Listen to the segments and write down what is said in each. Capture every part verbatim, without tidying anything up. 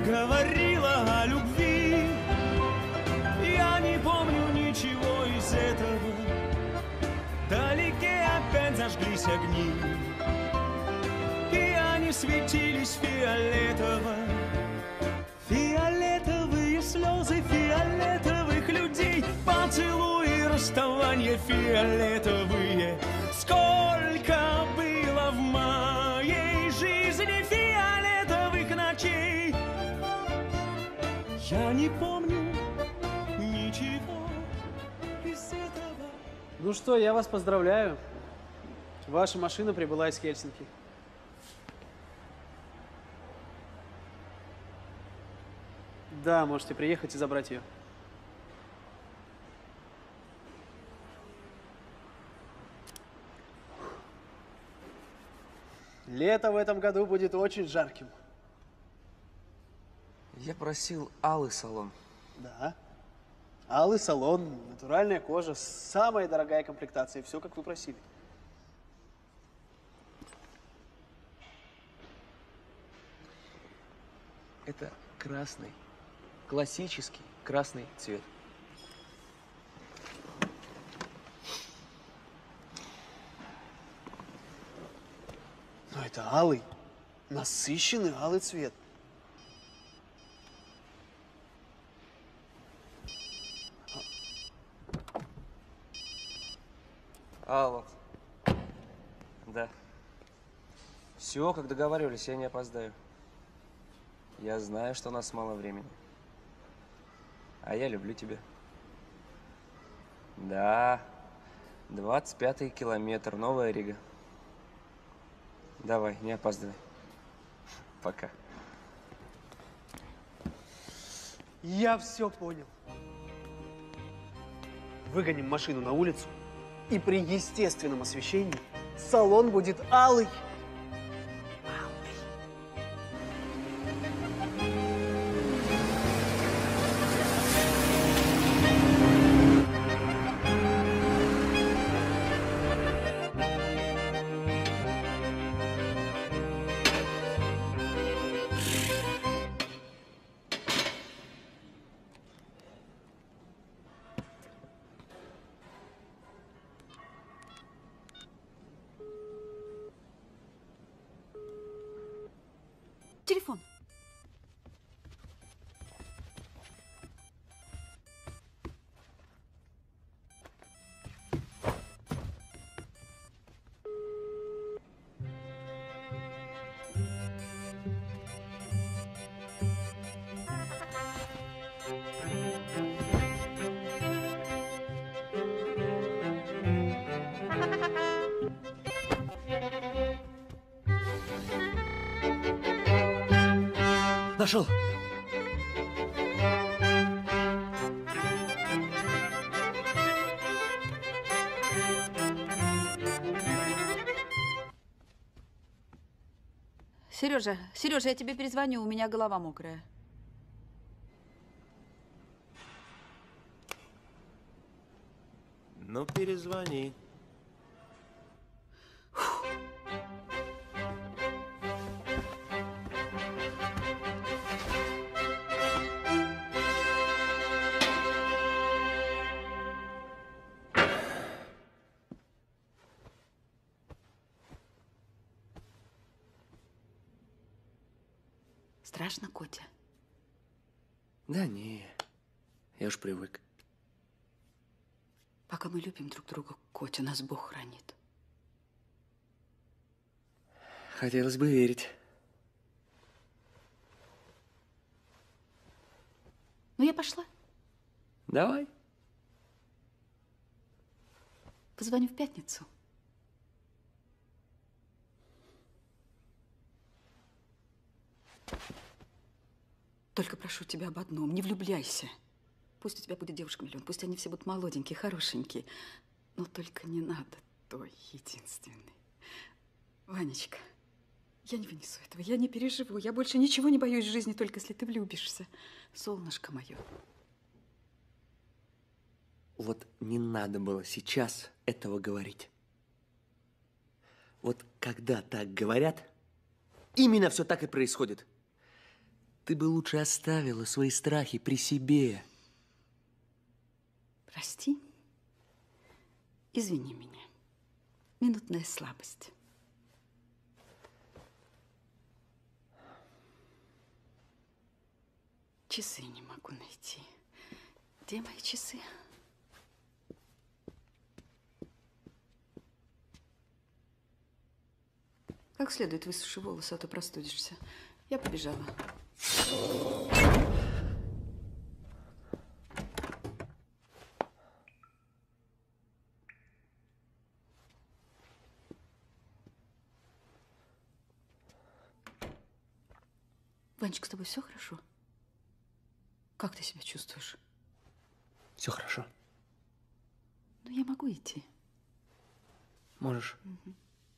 говорила о любви. Я не помню ничего из этого. Вдалеке опять зажглись огни, и они светились фиолетово. Фиолетовые слезы фиолетовых людей, поцелуи, расставания фиолетовые. Сколько было в моей жизни фиолетовых ночей. Я не помню ничего из этого. Ну что, я вас поздравляю. Ваша машина прибыла из Хельсинки. Да, можете приехать и забрать ее. Лето в этом году будет очень жарким. Я просил алый салон. Да. Алый салон, натуральная кожа, самая дорогая комплектация. Все, как вы просили. Это красный, классический красный цвет. Но это алый, насыщенный алый цвет. Алло. Да. Все, как договаривались, я не опоздаю. Я знаю, что у нас мало времени. А я люблю тебя. Да. двадцать пятый километр, Новая Рига. Давай, не опаздывай. Пока. Я все понял. Выгоним машину на улицу, и при естественном освещении салон будет алый. Телефон. Нашел. Сережа, Сережа, я тебе перезвоню, у меня голова мокрая. Ну, перезвони. Страшно, Котя? Да не, я уж привык. Пока мы любим друг друга, Котя, нас Бог хранит. Хотелось бы верить. Ну, я пошла. Давай. Позвоню в пятницу. Только прошу тебя об одном, не влюбляйся. Пусть у тебя будет девушка миллион, пусть они все будут молоденькие, хорошенькие, но только не надо той единственной. Ванечка, я не вынесу этого, я не переживу, я больше ничего не боюсь в жизни, только если ты влюбишься. Солнышко мое. Вот не надо было сейчас этого говорить. Вот когда так говорят, именно все так и происходит. Ты бы лучше оставила свои страхи при себе. Прости. Извини меня. Минутная слабость. Часы не могу найти. Где мои часы? Как следует высуши волосы, а то простудишься. Я побежала. Ванечка, с тобой все хорошо? Как ты себя чувствуешь? Все хорошо. Ну, я могу идти. Можешь. Угу.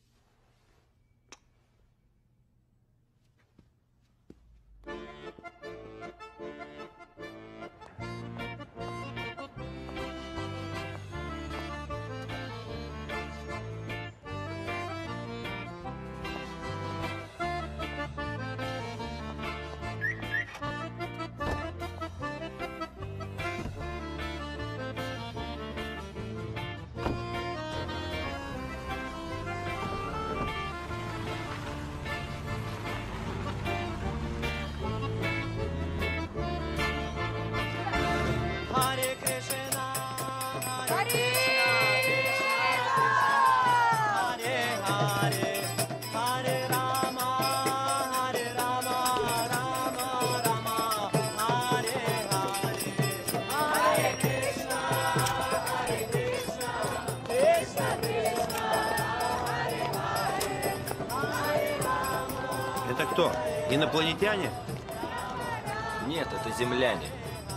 Это кто? Инопланетяне? Нет, это земляне.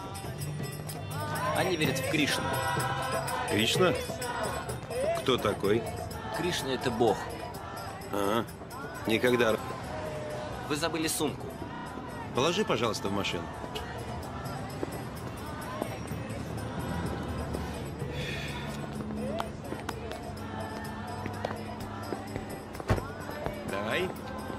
Они верят в Кришну. Кришна? Кто такой? Кришна – это бог. Ага. Никогда. Вы забыли сумку. Положи, пожалуйста, в машину. Дай.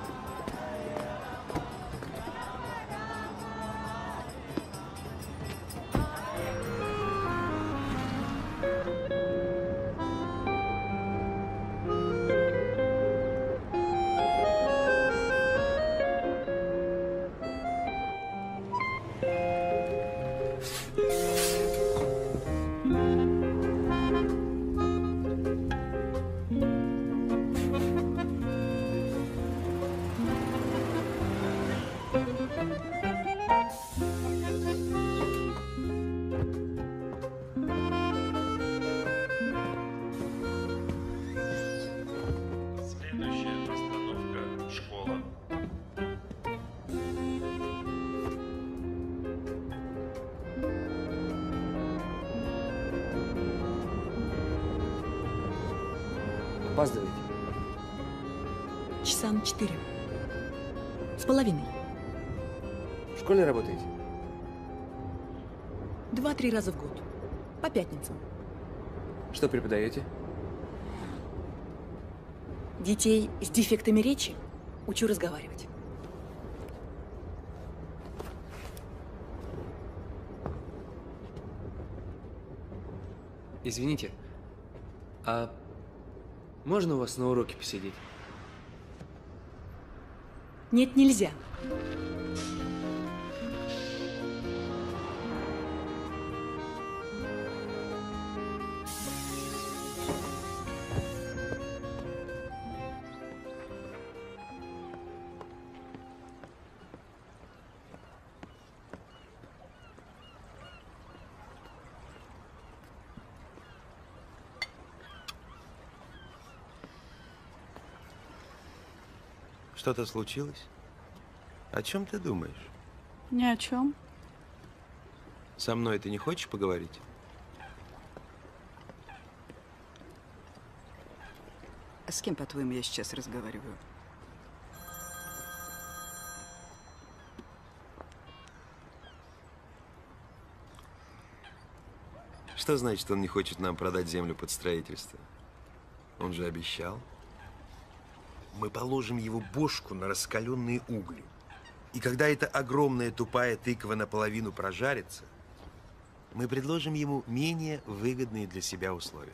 Следующая остановка – школа. Опаздываете? Часа на четыре. С половиной. В школе работаете? Два-три раза в год. По пятницам. Что преподаете? Детей с дефектами речи учу разговаривать. Извините, а можно у вас на уроке посидеть? Нет, нельзя. Что-то случилось? О чем ты думаешь? Ни о чем. Со мной ты не хочешь поговорить? А с кем, по-твоему, я сейчас разговариваю? Что значит, он не хочет нам продать землю под строительство? Он же обещал. Мы положим его бошку на раскаленные угли. И когда эта огромная тупая тыква наполовину прожарится, мы предложим ему менее выгодные для себя условия.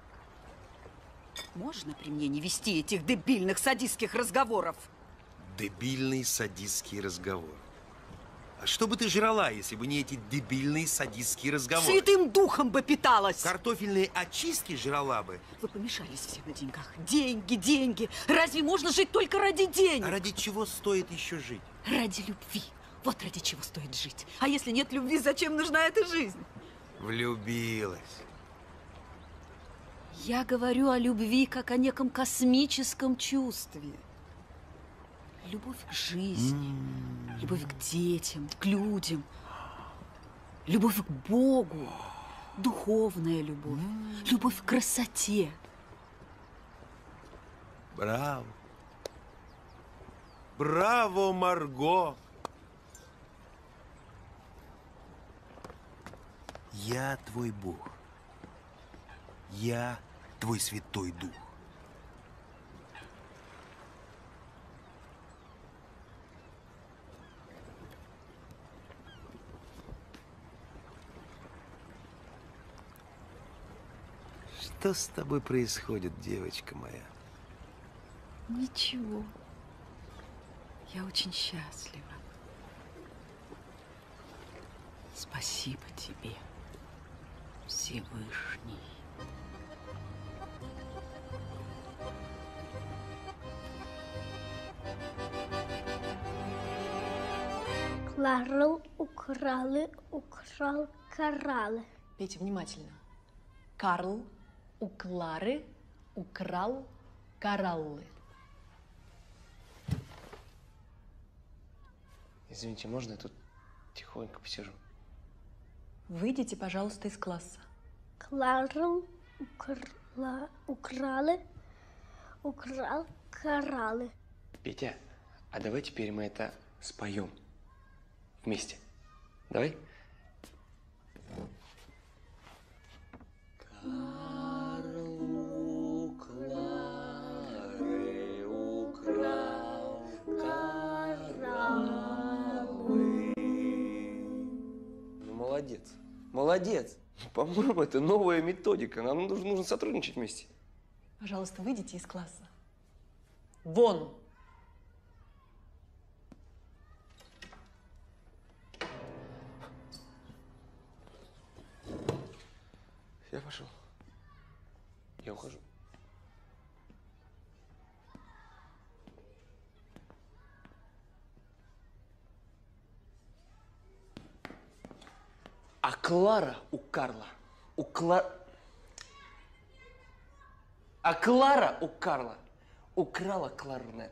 Можно при мне не вести этих дебильных садистских разговоров? Дебильный садистский разговор. А что бы ты жрала, если бы не эти дебильные садистские разговоры? Святым духом бы питалась! Картофельные очистки жрала бы. Вы помешались все на деньгах. Деньги, деньги. Разве можно жить только ради денег? А ради чего стоит еще жить? Ради любви. Вот ради чего стоит жить. А если нет любви, зачем нужна эта жизнь? Влюбилась. Я говорю о любви как о неком космическом чувстве. Любовь к жизни, mm. любовь к детям, к людям, любовь к Богу, духовная любовь, mm. любовь к красоте. Браво! Браво, Марго! Я твой Бог. Я твой Святой Дух. Что с тобой происходит, девочка моя? Ничего. Я очень счастлива. Спасибо тебе, Всевышний. Карл украли, украл кораллы. Пейте внимательно. Карл у Клары украл кораллы. Извините, можно я тут тихонько посижу? Выйдите, пожалуйста, из класса. Кларл украла, украли, украл кораллы. Петя, а давай теперь мы это споем вместе. Давай? Карл у Клары украл кораллы. Ну, молодец. Молодец. По-моему, это новая методика. Нам нужно, нужно сотрудничать вместе. Пожалуйста, выйдите из класса. Вон! Я пошел. Я ухожу. А Клара у Карла, у Кла... А Клара у Карла украла кларнет.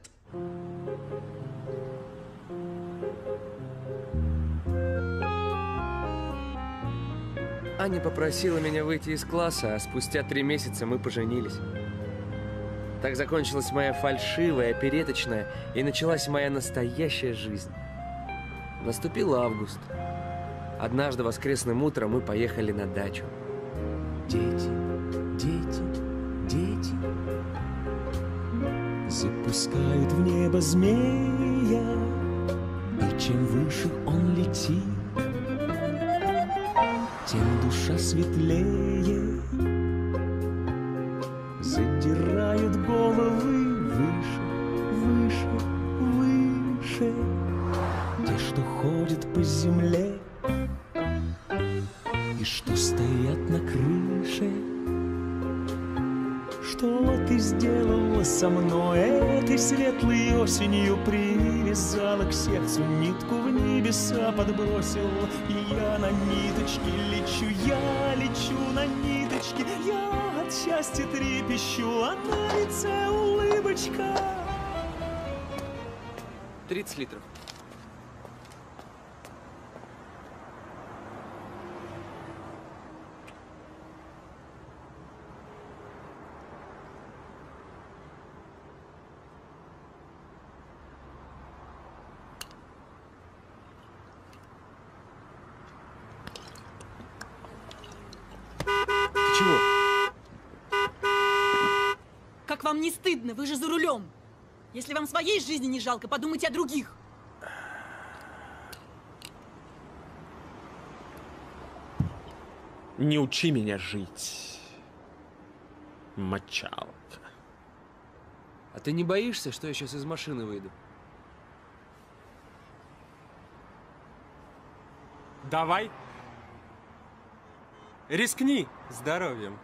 Аня попросила меня выйти из класса, а спустя три месяца мы поженились. Так закончилась моя фальшивая, опереточная, и началась моя настоящая жизнь. Наступил август. Однажды воскресным утром мы поехали на дачу. Дети, дети, дети запускают в небо змея, и чем выше он летит, тем душа светлее. Задирают головы выше, выше, выше. Те, что ходят по земле и что стоят на крыше. Что ты сделала со мной этой светлой осенью? Привязала к сердцу нитку, в небеса подбросил. И я на ниточке лечу, я лечу на ниточке. Я от счастья трепещу, а на лице улыбочка. тридцать литров. Чего? Как вам не стыдно? Вы же за рулем. Если вам своей жизни не жалко, подумайте о других. Не учи меня жить, мочалка. А ты не боишься, что я сейчас из машины выйду? Давай. Рискни здоровьем.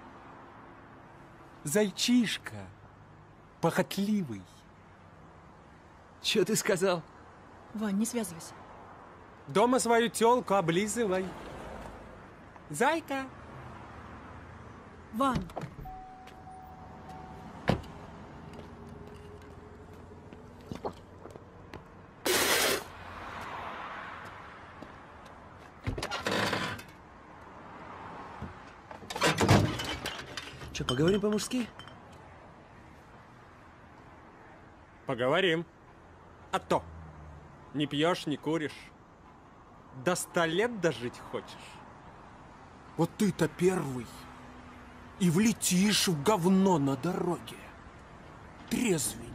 Зайчишка, похотливый. Че ты сказал? Вань, не связывайся. Дома свою тёлку облизывай. Зайка. Вань. Че, поговорим по-мужски? Поговорим. А то. Не пьешь, не куришь. До ста лет дожить хочешь? Вот ты-то первый. И влетишь в говно на дороге. Трезвенник.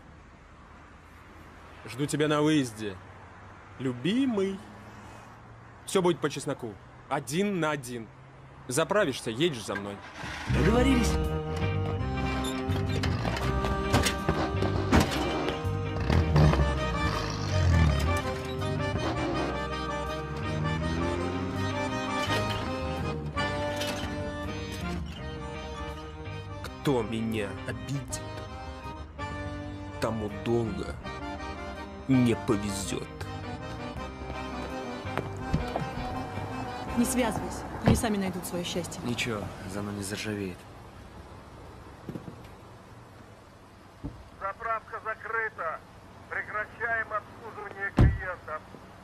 Жду тебя на выезде. Любимый. Все будет по чесноку. Один на один. Заправишься, едешь за мной. Договорились. Кто меня обидит, тому долго не повезет. Не связывайся. Они сами найдут свое счастье. Ничего, зано не заржавеет. Заправка закрыта. Прекращаем обслуживание клиентов.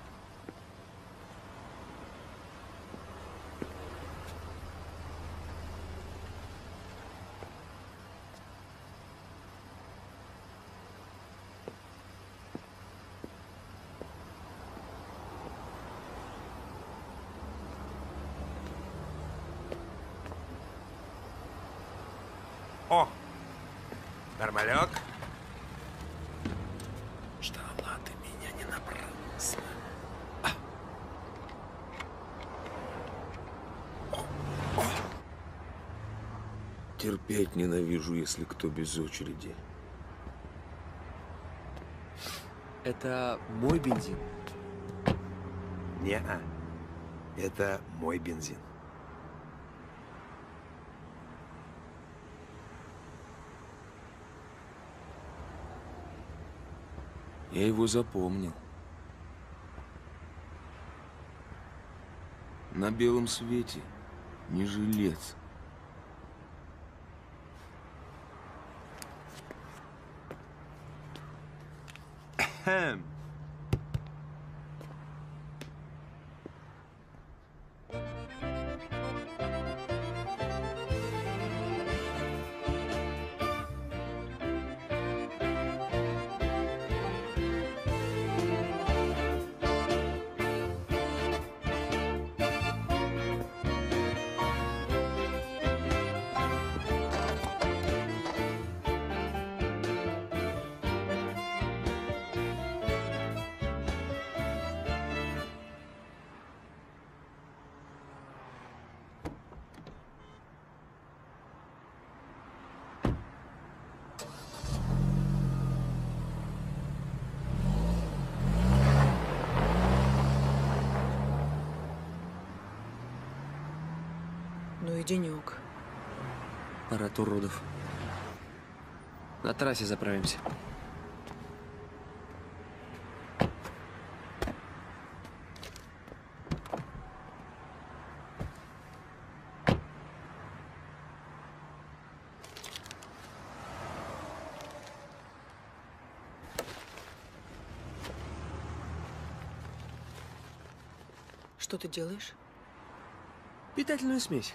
О! Нормалек. Ждала ты меня не напрасно. А. О, о. Терпеть ненавижу, если кто без очереди. Это мой бензин? Не-а. Это мой бензин. Я его запомнил. На белом свете не жилец. Хм. Ну и денек. Парад уродов. На трассе заправимся. Что ты делаешь? Питательную смесь.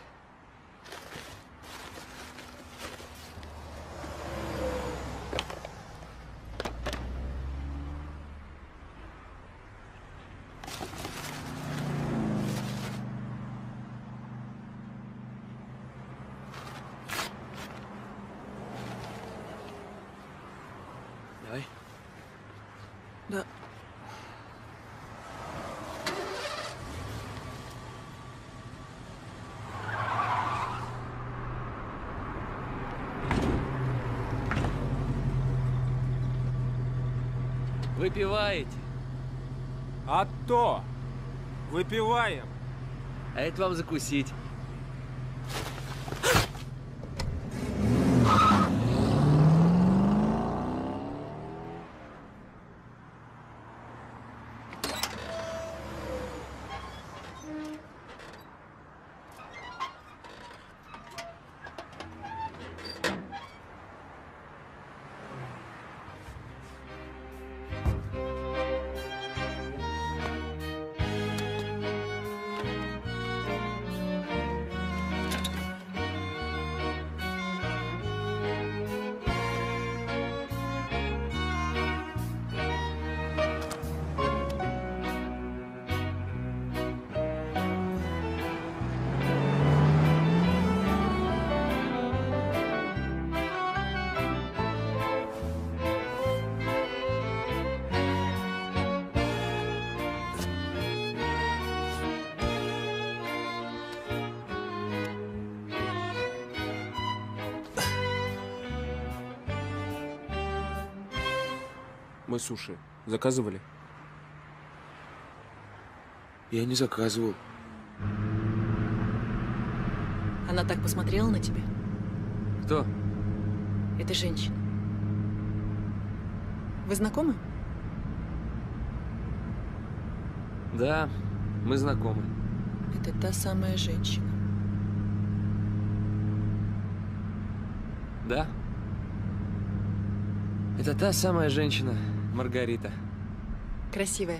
Давай. Да. Выпиваете? А то! Выпиваем! А это вам закусить. Мы суши заказывали? Я не заказывал. Она так посмотрела на тебя. Кто? Это женщина. Вы знакомы? Да, мы знакомы. Это та самая женщина. Да? Это та самая женщина, Маргарита. Красивая.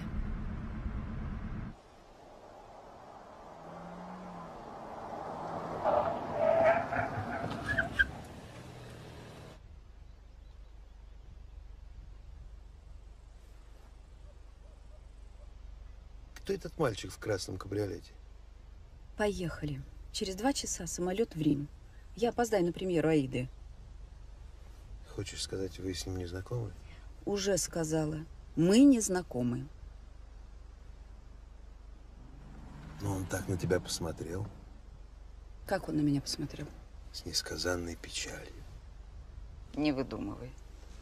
Кто этот мальчик в красном кабриолете? Поехали. Через два часа самолет в Рим. Я опоздаю на премьеру Аиды. Хочешь сказать, вы с ним не знакомы? Уже сказала. Мы не знакомы. Но он так на тебя посмотрел. Как он на меня посмотрел? С несказанной печалью. Не выдумывай.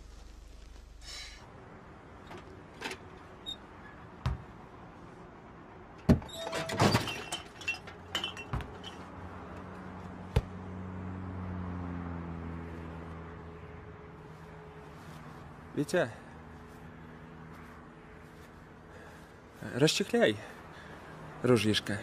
Витя, расчехляй ружьишко.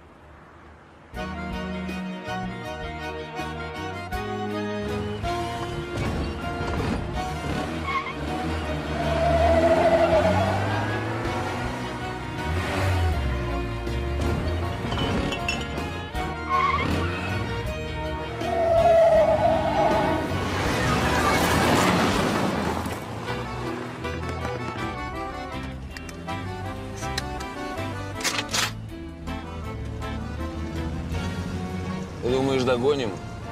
Ты думаешь, догоним?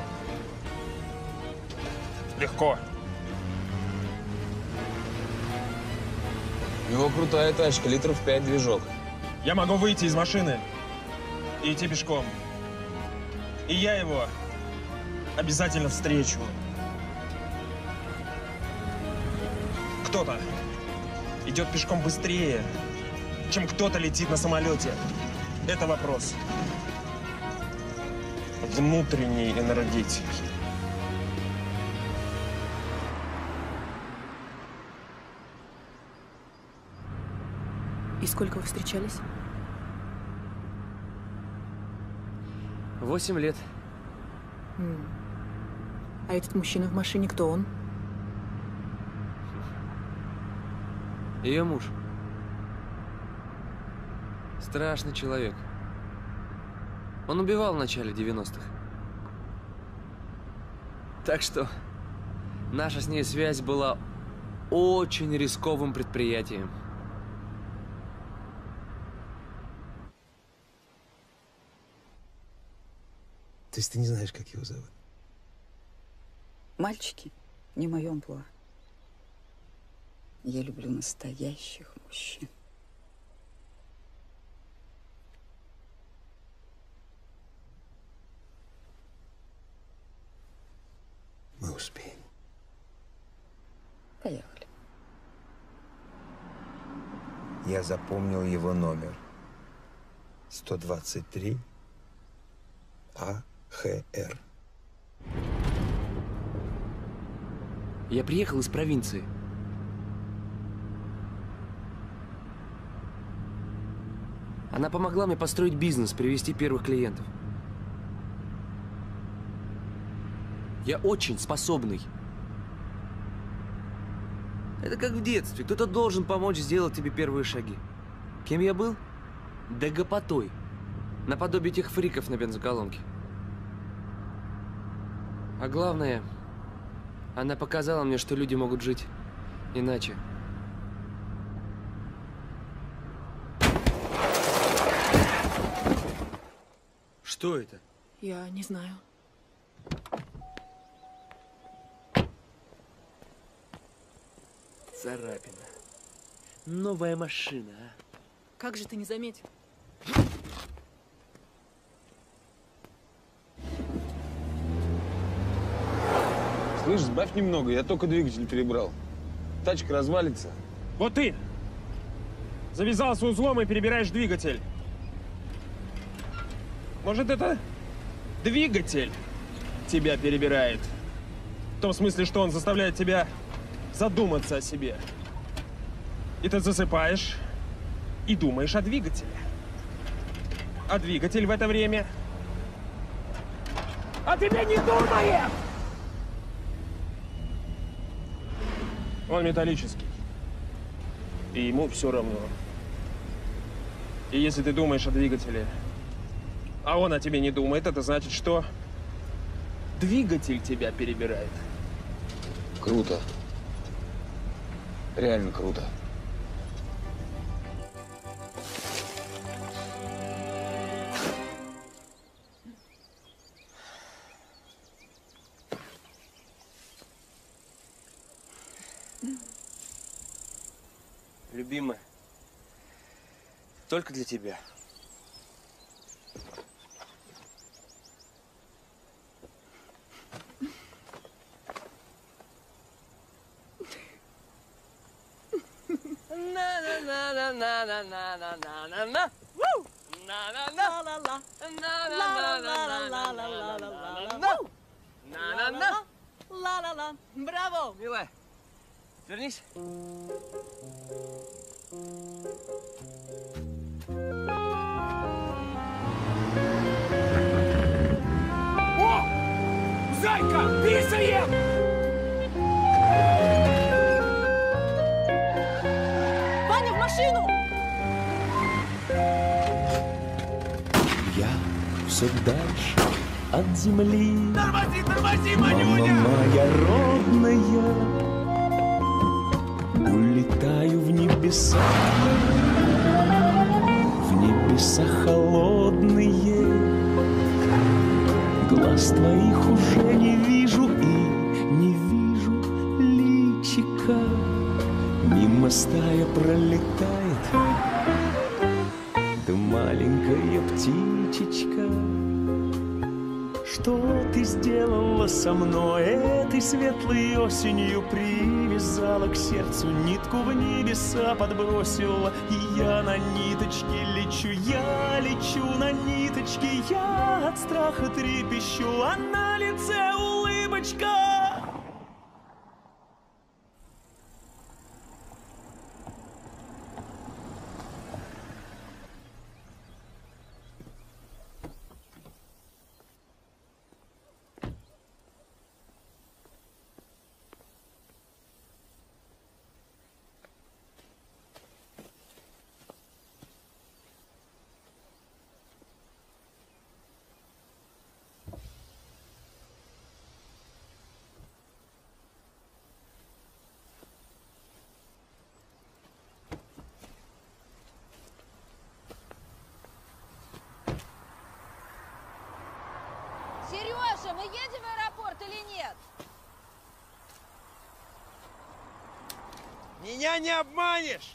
Легко. У него крутая тачка, литров пять движок. Я могу выйти из машины и идти пешком. И я его обязательно встречу. Кто-то идет пешком быстрее, чем кто-то летит на самолете. Это вопрос внутренней энергетики. И сколько вы встречались? Восемь лет. М. А этот мужчина в машине, кто он? Ее муж. Страшный человек. Он убивал в начале девяностых. Так что наша с ней связь была очень рисковым предприятием. То есть ты не знаешь, как его зовут? Мальчики, не мое амплуа. Я люблю настоящих мужчин. Мы успеем. Поехали. Я запомнил его номер. сто двадцать три А Х Р. Я приехал из провинции. Она помогла мне построить бизнес, привести первых клиентов. Я очень способный. Это как в детстве. Кто-то должен помочь сделать тебе первые шаги. Кем я был? Да гопотой. Наподобие тех фриков на бензоколонке. А главное, она показала мне, что люди могут жить иначе. Что это? Я не знаю. Царапина. Новая машина, а? Как же ты не заметил? Слышь, сбавь немного, я только двигатель перебрал. Тачка развалится. Вот ты! Завязался узлом и перебираешь двигатель. Может, это двигатель тебя перебирает? В том смысле, что он заставляет тебя задуматься о себе. И ты засыпаешь и думаешь о двигателе. А двигатель в это время о тебе не думает! Он металлический. И ему все равно. И если ты думаешь о двигателе, а он о тебе не думает, это значит, что двигатель тебя перебирает. Круто. Реально круто. Любимая, только для тебя. Ла-ла-ла. Браво! Милая, вернись. О! Зайка! Писаем! Ваня, в машину! Я все дальше от земли. Тормози, тормози, Мама моя родная, улетаю в небеса, в небеса холодные. Глаз твоих уже не вижу и не вижу личика. Мимо стая пролетает, да маленькая птичечка. Что ты сделала со мной этой светлой осенью? Привязала к сердцу нитку, в небеса подбросила. И я на ниточке лечу, я лечу на ниточке. Я от страха трепещу, а на лице улыбочка. Сережа, мы едем в аэропорт или нет? Меня не обманешь!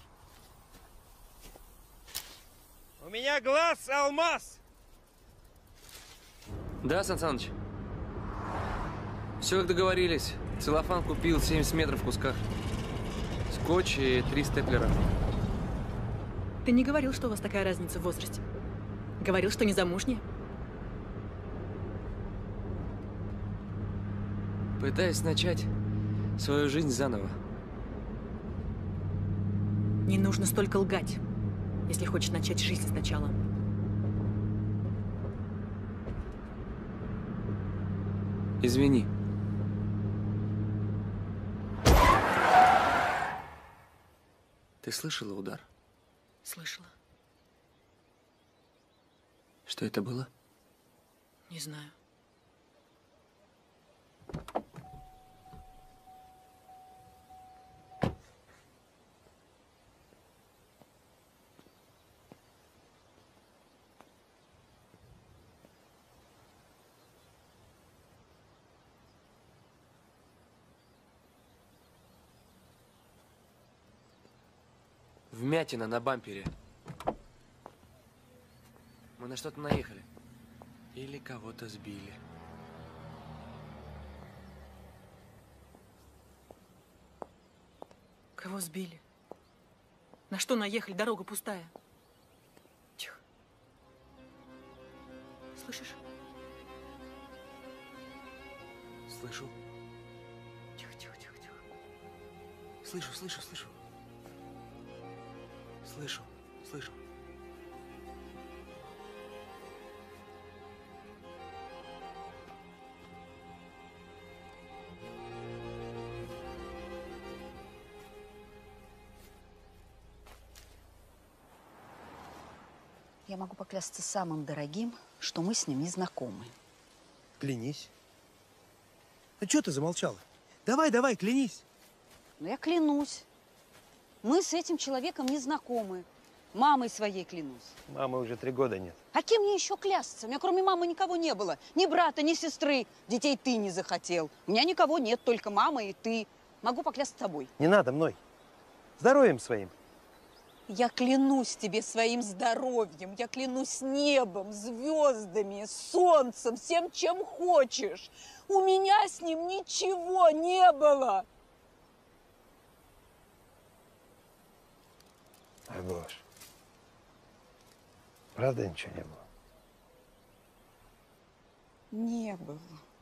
У меня глаз алмаз! Да, Сан Саныч? Все как договорились. Целлофан купил семьдесят метров в кусках. Скотч и три степлера. Ты не говорил, что у вас такая разница в возрасте. Говорил, что не замужняя. Пытаюсь начать свою жизнь заново. Не нужно столько лгать, если хочешь начать жизнь сначала. Извини. Ты слышала удар? Слышала. Что это было? Не знаю. Вмятина на бампере. Мы на что-то наехали. Или кого-то сбили. Кого сбили? На что наехали? Дорога пустая. Тихо. Слышишь? Слышу. Тихо, тихо, тихо, тихо. Слышу, слышу, слышу. Слышу, слышу. Я могу поклясться самым дорогим, что мы с ним не знакомы. Клянись. А что ты замолчала? Давай, давай, клянись. Ну, я клянусь. Мы с этим человеком не знакомы. Мамой своей клянусь. Мамы уже три года нет. А кем мне еще клясться? У меня кроме мамы никого не было. Ни брата, ни сестры. Детей ты не захотел. У меня никого нет, только мама и ты. Могу поклясться тобой. Не надо мной. Здоровьем своим. Я клянусь тебе своим здоровьем. Я клянусь небом, звездами, солнцем, всем, чем хочешь. У меня с ним ничего не было. Агош, правда ничего не было? Не было.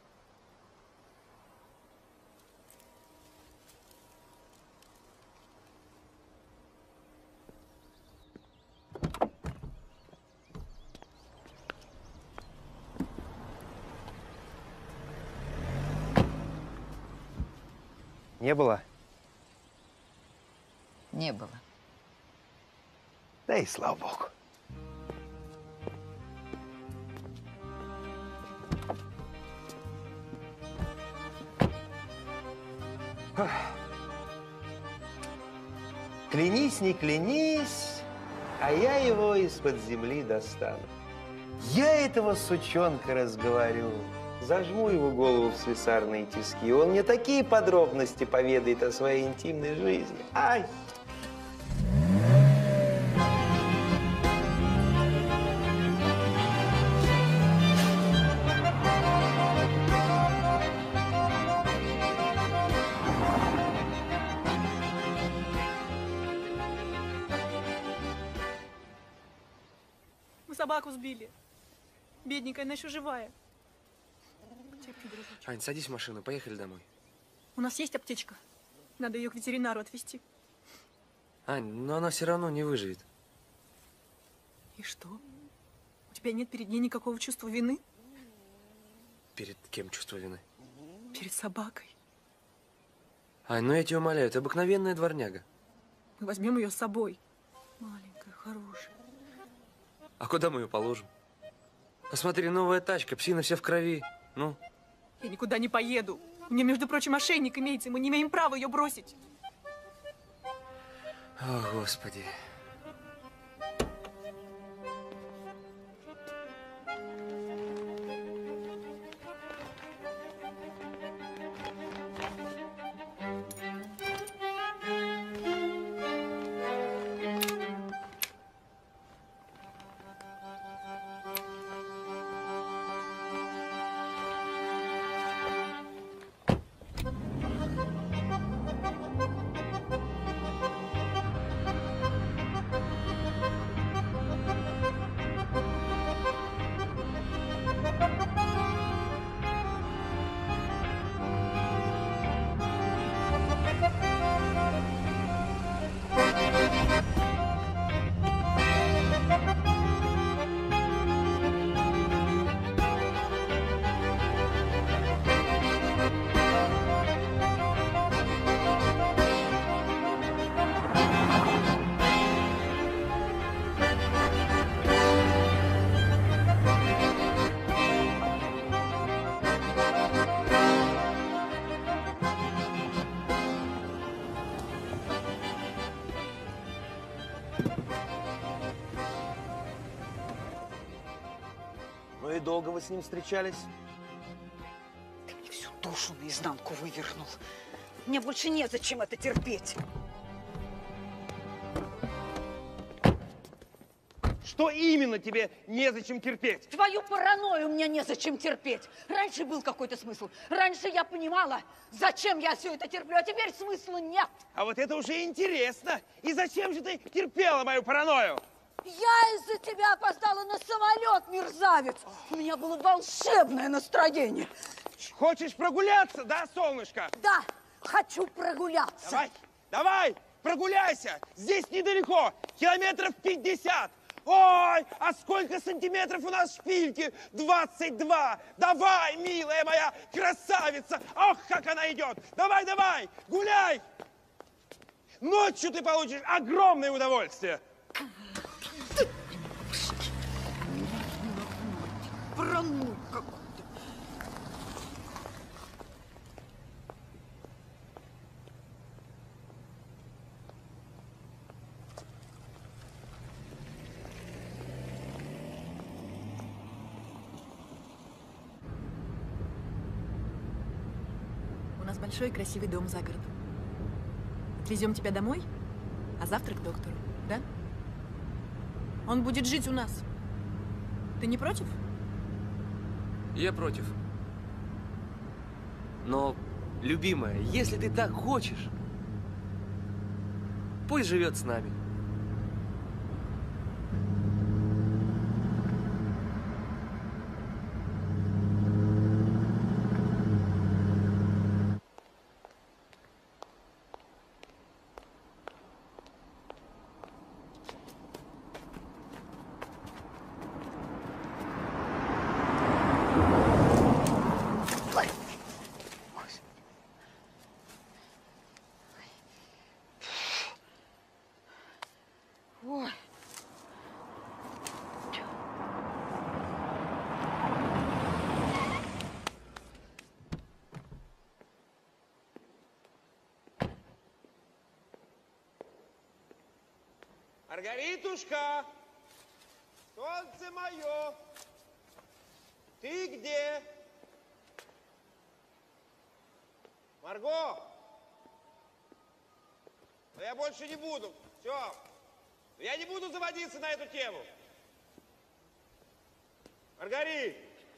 Не было? Не было. Да и слава богу. Клянись, не клянись, а я его из-под земли достану. Я этого сучонка разговорю, зажму его голову в слесарные тиски, он мне такие подробности поведает о своей интимной жизни. Ай! Собаку сбили. Бедненькая, она еще живая. Терпи, дружочек. Ань, садись в машину, поехали домой. У нас есть аптечка. Надо ее к ветеринару отвезти. Ань, но она все равно не выживет. И что? У тебя нет перед ней никакого чувства вины? Перед кем чувство вины? Перед собакой. Ань, ну я тебя умоляю, это обыкновенная дворняга. Мы возьмем ее с собой. Маленькая, хорошая. А куда мы ее положим? Посмотри, новая тачка, псина вся в крови. Ну? Я никуда не поеду. У меня, между прочим, ошейник имеется, и мы не имеем права ее бросить. О, Господи. Ну и долго вы с ним встречались? Ты мне всю душу наизнанку вывернул. Мне больше незачем это терпеть. Что именно тебе незачем терпеть? Твою паранойю мне незачем терпеть. Раньше был какой-то смысл. Раньше я понимала, зачем я все это терплю, а теперь смысла нет. А вот это уже интересно. И зачем же ты терпела мою паранойю? Я из-за тебя опоздала на самолет, мерзавец. У меня было волшебное настроение. Хочешь прогуляться, да, солнышко? Да, хочу прогуляться. Давай, давай, прогуляйся. Здесь недалеко, километров пятьдесят. Ой, а сколько сантиметров у нас шпильки? двадцать два. Давай, милая моя красавица. Ох, как она идет. Давай, давай, гуляй. Ночью ты получишь огромное удовольствие. Паранойя какой-то. У нас большой и красивый дом за городом. Отвезем тебя домой, а завтра к доктору, да? Он будет жить у нас. Ты не против? Я против. Но, любимая, если ты так хочешь, пусть живет с нами. Ой. Маргаритушка, солнце мое, ты где? Марго, но я больше не буду, все. Я не буду заводиться на эту тему. Маргарит,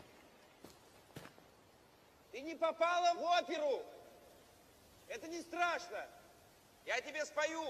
ты не попала в оперу. Это не страшно. Я тебе спою.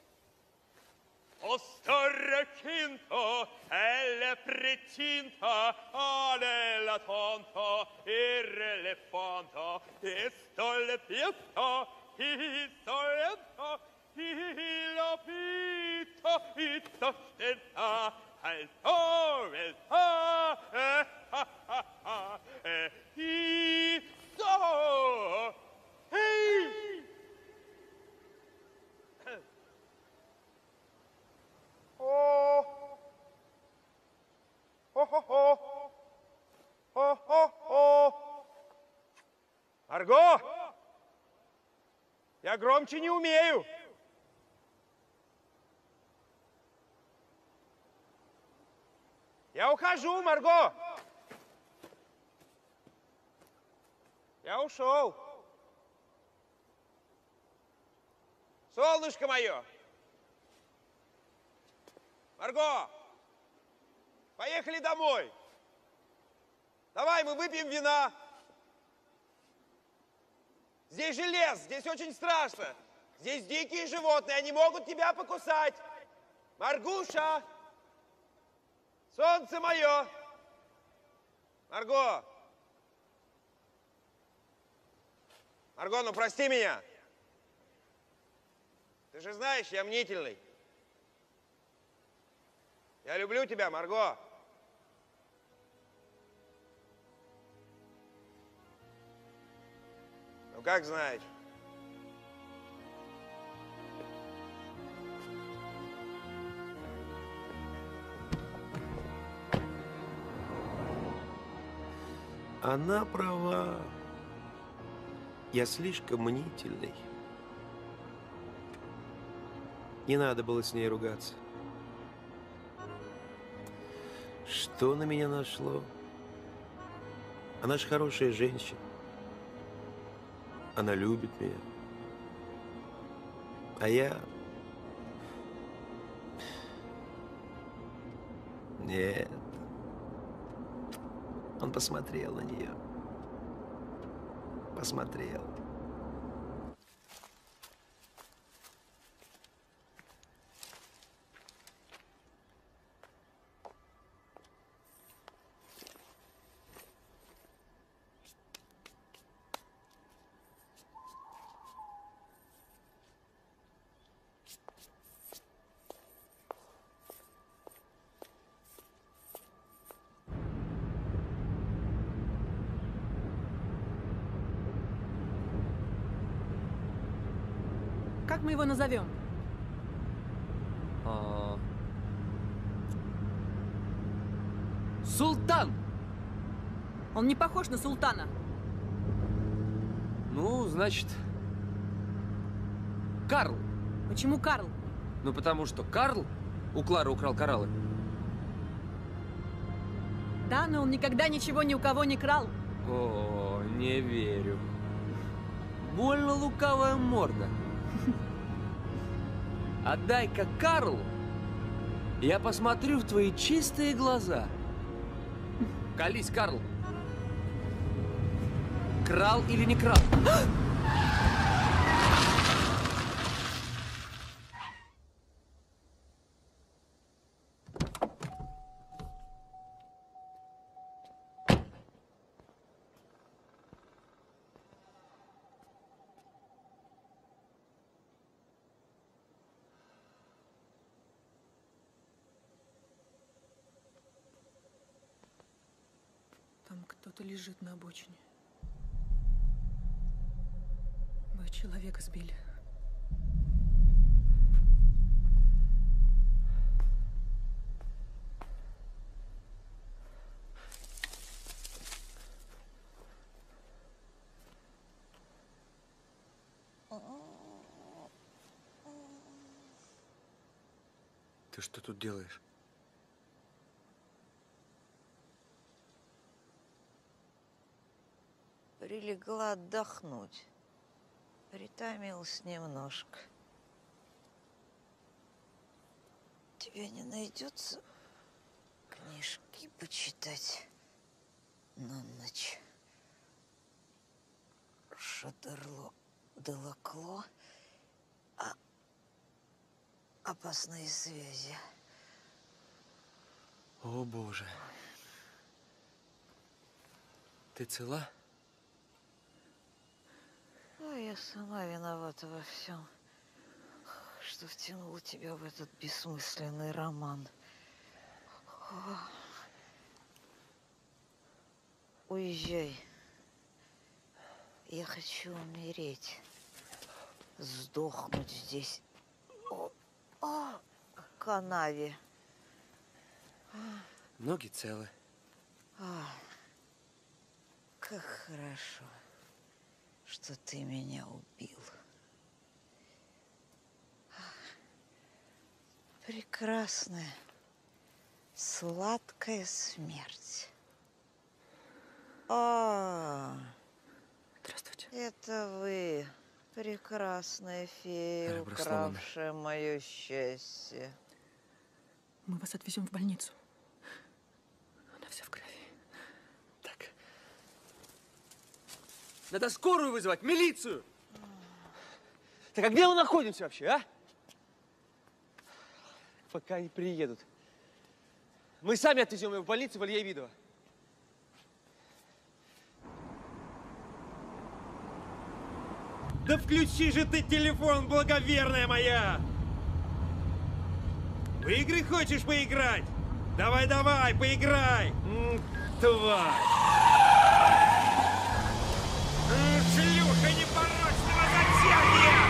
O större quinto è le precinta alla tonto irrelevanta e stolle pietto i solento i lopito i tostetta al tore ha eh ha ha ha eh i so hey Oh, oh, oh, oh, oh, oh, oh. Марго, я громче не умею. Я ухожу, Марго. Я ушел. Солнышко мое. Марго, поехали домой. Давай, мы выпьем вина. Здесь же лес, здесь очень страшно. Здесь дикие животные, они могут тебя покусать. Маргуша, солнце мое. Марго. Марго, ну прости меня. Ты же знаешь, я мнительный. Я люблю тебя, Марго. Ну, как знаешь. Она права. Я слишком мнительный. Не надо было с ней ругаться. Что на меня нашло? Она же хорошая женщина. Она любит меня. А я... Нет. Он посмотрел на нее. Посмотрел. Как мы его назовем? А... Султан! Он не похож на султана. Ну, значит, Карл. Почему Карл? Ну, потому что Карл у Клары украл кораллы. Да, но он никогда ничего ни у кого не крал. О, не верю. Больно лукавая морда. Отдай-ка Карлу, я посмотрю в твои чистые глаза. Колись, Карл. Крал или не крал? Там кто-то лежит на обочине. Вы человека сбили. Ты что тут делаешь? Прилегла отдохнуть. Притомилась немножко. Тебе не найдется книжки почитать на ночь? Шатерло Делакло. А... Опасные связи. О, Боже. Ты цела? А я сама виновата во всем, что втянула тебя в этот бессмысленный роман. О. Уезжай. Я хочу умереть. Сдохнуть здесь. О, о, в канаве. Ноги целы. А, как хорошо, что ты меня убил. Прекрасная, сладкая смерть. А, здравствуйте. Это вы, прекрасная фея, укравшая мое счастье. Мы вас отвезем в больницу. Она вся в крови. Так. Надо скорую вызывать, милицию! Так а где мы находимся вообще, а? Пока не приедут. Мы сами отвезем его в больницу в Илья-Видово. Да включи же ты телефон, благоверная моя! В игры хочешь поиграть? Давай, давай, поиграй! М, тварь! М, шлюха непорочного зачатия!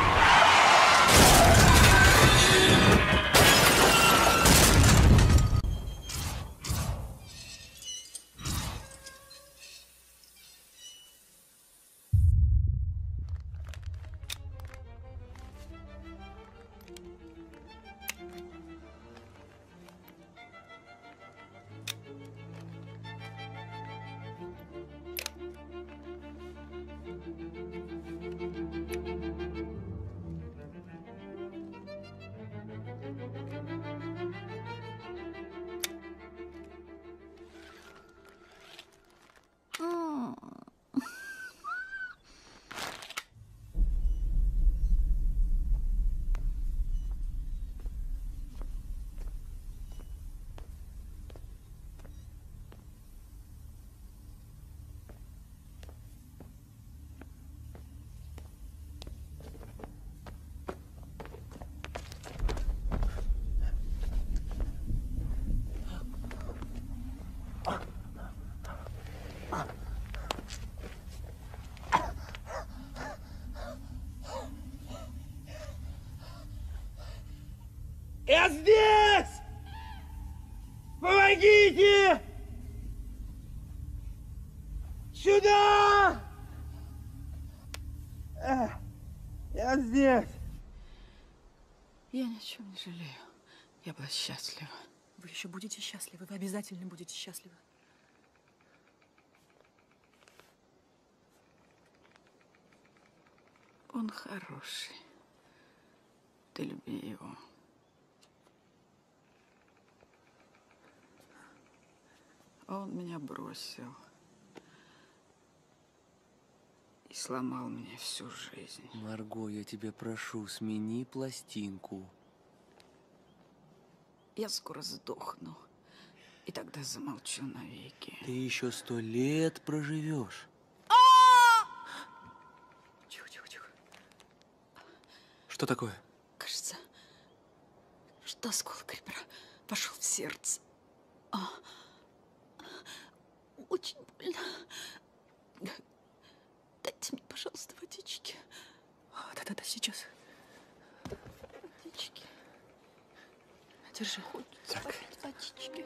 Мужики! Сюда! Эх, я здесь. Я ни о чем не жалею. Я была счастлива. Вы еще будете счастливы. Вы обязательно будете счастливы. Он хороший. Ты люби его. Он меня бросил. И сломал мне всю жизнь. Марго, я тебя прошу, смени пластинку. Я скоро сдохну. И тогда замолчу навеки. Ты еще сто лет проживешь. Тихо, тихо, тихо. Что такое? Кажется, что осколок ребра пошел в сердце. А, очень больно. Дайте мне, пожалуйста, водички. Да-да-да, сейчас. Водички. Держи. Так. Водички.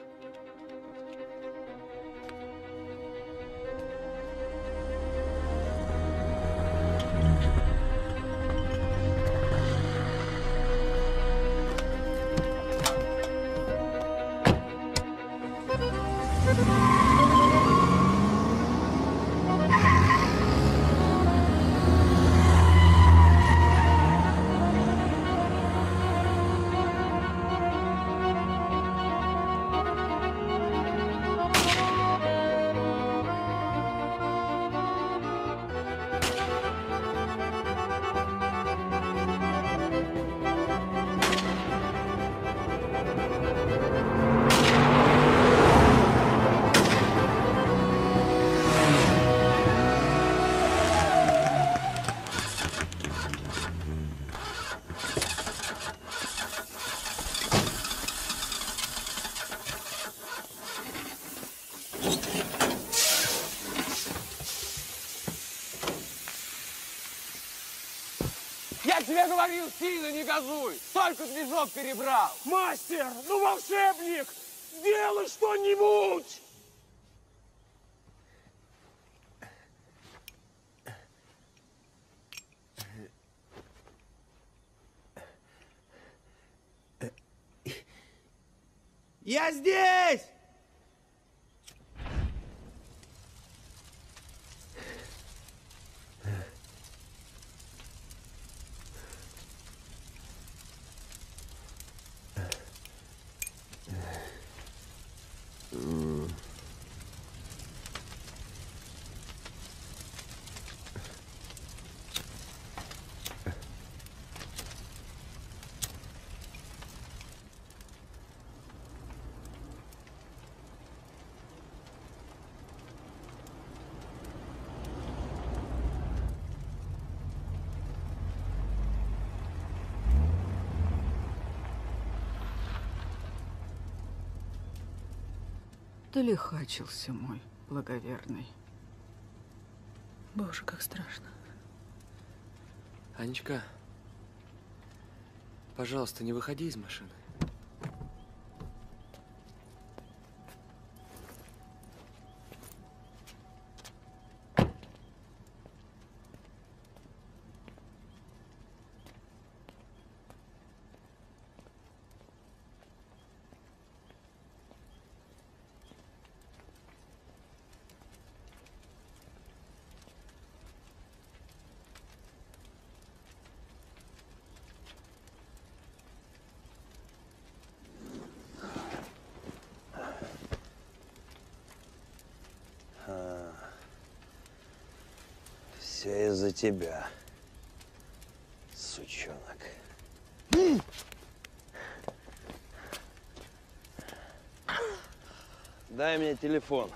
Я тебе говорил, сильно не газуй! Только движок перебрал! Мастер, ну волшебник! Сделай что-нибудь! Я здесь! Ты лихачился, мой благоверный. Боже, как страшно. Анечка, пожалуйста, не выходи из машины. Все из-за тебя, сучонок. Дай мне телефон.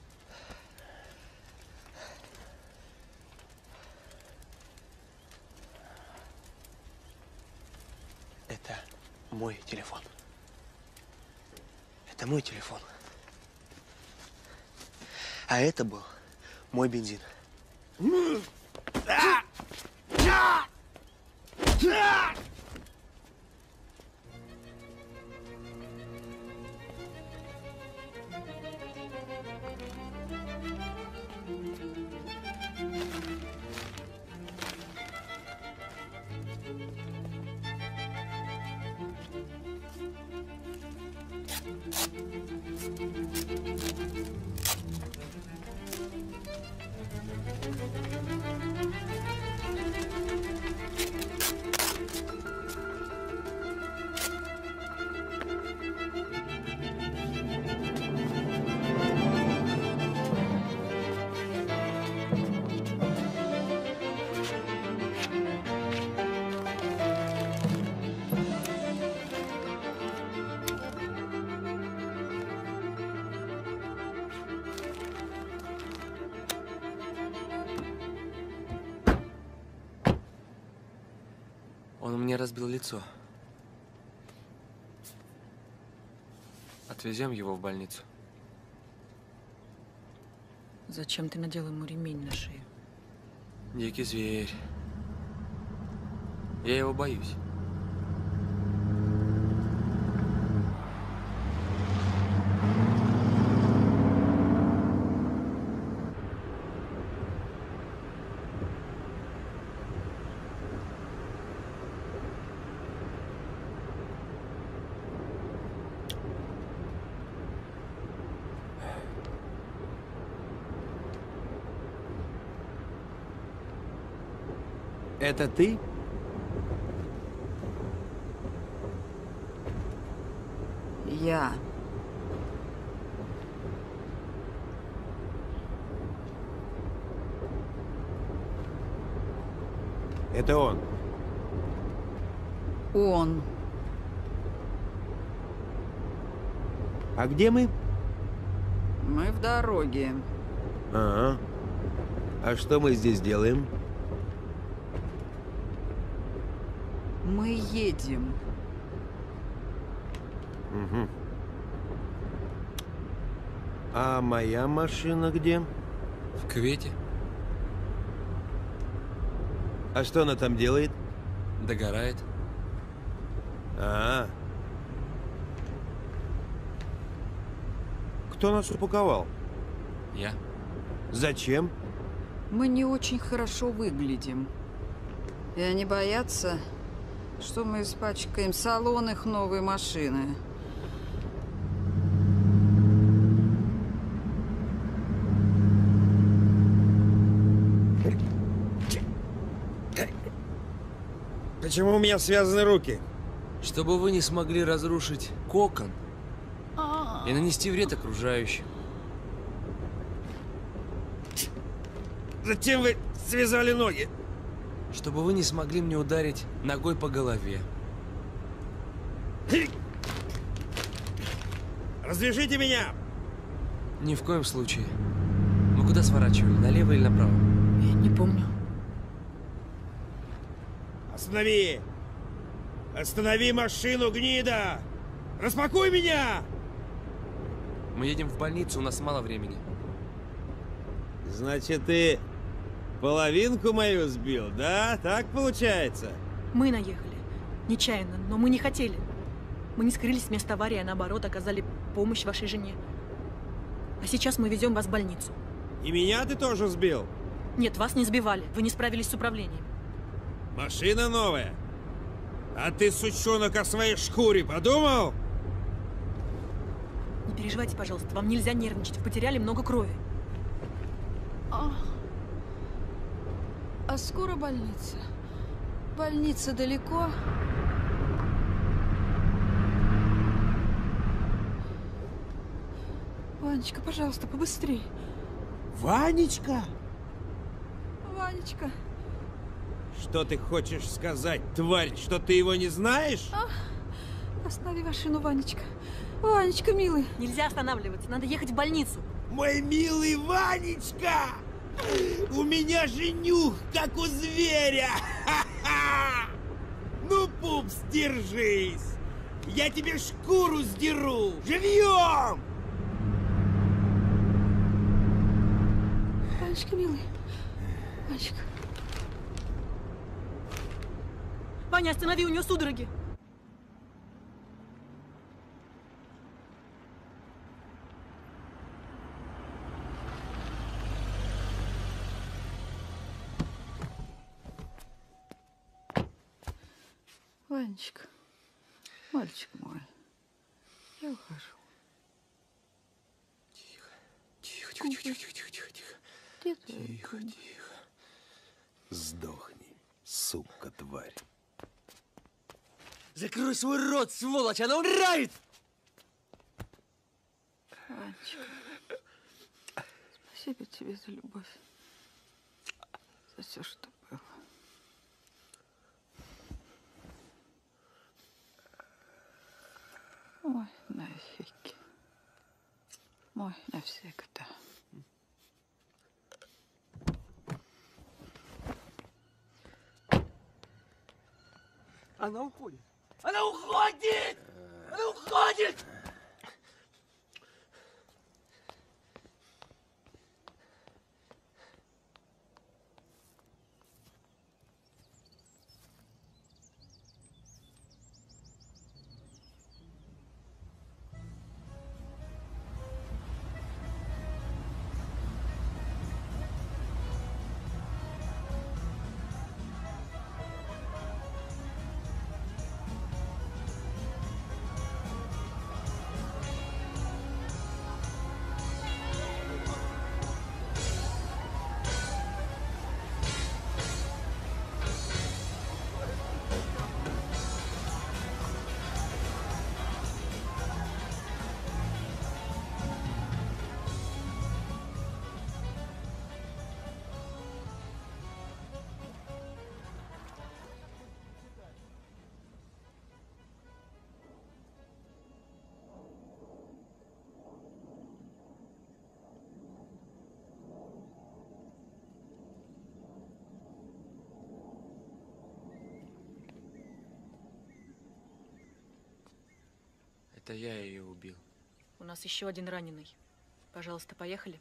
Это мой телефон. Это мой телефон. А это был мой бензин. Он мне разбил лицо. Отвезем его в больницу. Зачем ты надел ему ремень на шею? Дикий зверь. Я его боюсь. Это ты? Я. Это он. Он. А где мы? Мы в дороге. Ага. А что мы здесь делаем? Мы едем. Угу. А моя машина где? В кювете. А что она там делает? Догорает. А, -а. Кто нас упаковал? Я. Зачем? Мы не очень хорошо выглядим. И они боятся, что мы испачкаем салон их новой машины. Почему у меня связаны руки? Чтобы вы не смогли разрушить кокон и нанести вред окружающим. Зачем вы связали ноги? Чтобы вы не смогли мне ударить ногой по голове. Развяжите меня! Ни в коем случае. Мы куда сворачивали? Налево или направо? Я не помню. Останови! Останови машину, гнида! Распакуй меня! Мы едем в больницу, у нас мало времени. Значит, ты половинку мою сбил, да? Так получается? Мы наехали. Нечаянно, но мы не хотели. Мы не скрылись с места аварии, а наоборот оказали помощь вашей жене. А сейчас мы везем вас в больницу. И меня ты тоже сбил? Нет, вас не сбивали. Вы не справились с управлением. Машина новая. А ты, сучонок, о своей шкуре подумал? Не переживайте, пожалуйста. Вам нельзя нервничать. Вы потеряли много крови. А, а скоро больница? Больница далеко? Ванечка, пожалуйста, побыстрей. Ванечка? Ванечка. Что ты хочешь сказать, тварь, что ты его не знаешь? А, останови машину, Ванечка. Ванечка, милый. Нельзя останавливаться, надо ехать в больницу. Мой милый Ванечка! У меня же нюх, как у зверя! Ну, пупс, держись! Я тебе шкуру сдеру! Живьем! Ванечка, милый. Ванечка. Ваня, останови, у нее судороги. Ванечка, мальчик мой, я ухожу. тихо, тихо, тихо, тихо, тихо, тихо. Тихо, тихо. Сдохни, сука, тварь. Закрой свой рот, сволочь, она умирает! Анечка, спасибо тебе за любовь, за все, что было. Ой, навеки. Мой навсегда. Она уходит! Она уходит! Она уходит! Это я ее убил. У нас еще один раненый. Пожалуйста, поехали.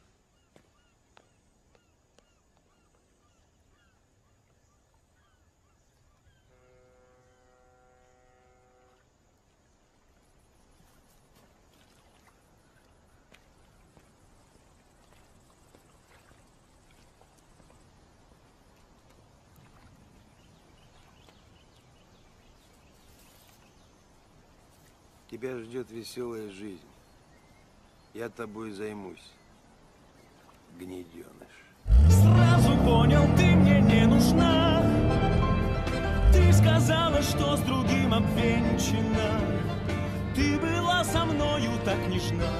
Тебя ждет веселая жизнь. Я тобой займусь, гнеденыш. Сразу понял, ты мне не нужна. Ты сказала, что с другим обвенчана. Ты была со мною так нежна.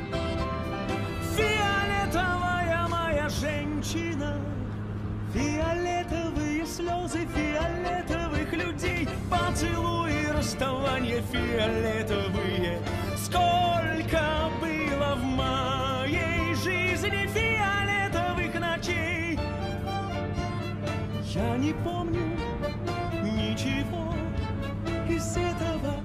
Фиолетовая моя женщина. Фиолетовые слезы фиолетовых людей. Поцелуи, расставания фиолетовые. Сколько было в моей жизни фиолетовых ночей. Я не помню ничего из этого.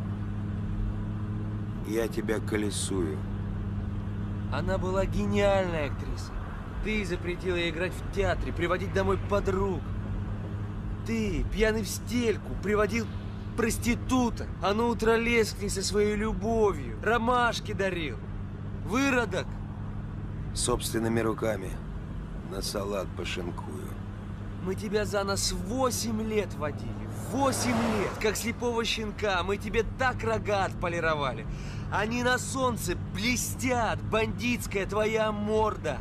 Я тебя колесую. Она была гениальная актриса. Ты запретила ей играть в театре, приводить домой подруг. Ты, пьяный в стельку, приводил проституток, а на утро лез к ней со своей любовью, ромашки дарил. Выродок. Собственными руками на салат пошинкую. Мы тебя за нос восемь лет водили. Восемь лет, как слепого щенка. Мы тебе так рога отполировали. Они на солнце блестят, бандитская твоя морда.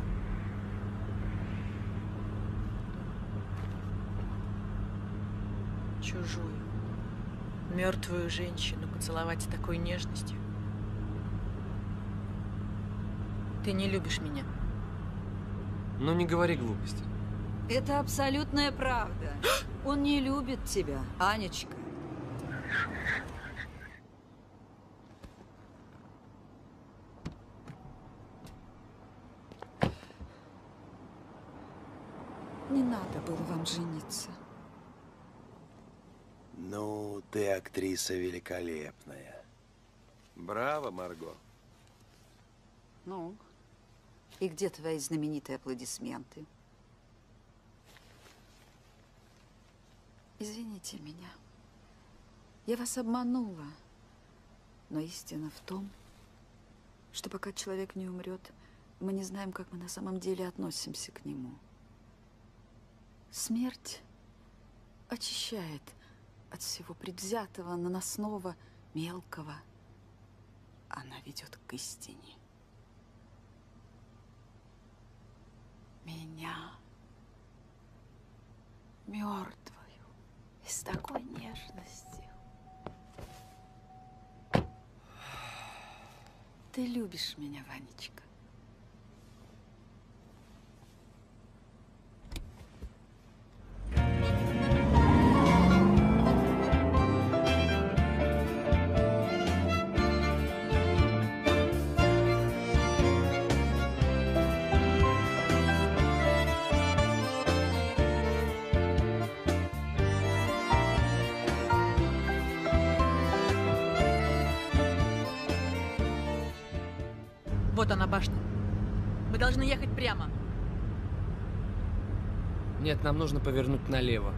Чужую, мертвую женщину поцеловать с такой нежностью. Ты не любишь меня. Ну не говори глупости. Это абсолютная правда. Он не любит тебя, Анечка. Не надо было вам жениться. Ну, ты актриса великолепная. Браво, Марго. Ну, и где твои знаменитые аплодисменты? Извините меня. Я вас обманула. Но истина в том, что пока человек не умрет, мы не знаем, как мы на самом деле относимся к нему. Смерть очищает от всего предвзятого, наносного, мелкого. Она ведет к истине. меня, мертвую, и с такой нежностью. Ты любишь меня, Ванечка? Вот она, башня. Мы должны ехать прямо. Нет, нам нужно повернуть налево.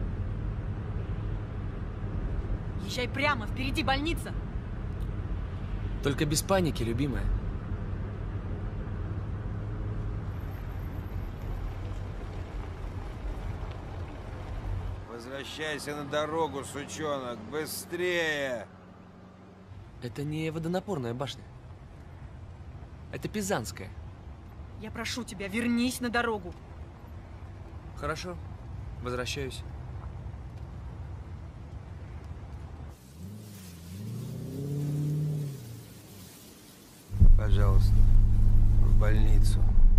Езжай прямо, впереди больница. Только без паники, любимая. Возвращайся на дорогу, сучонок, быстрее! Это не водонапорная башня. Это Пизанская. Я прошу тебя, вернись на дорогу. Хорошо, возвращаюсь. Пожалуйста, в больницу.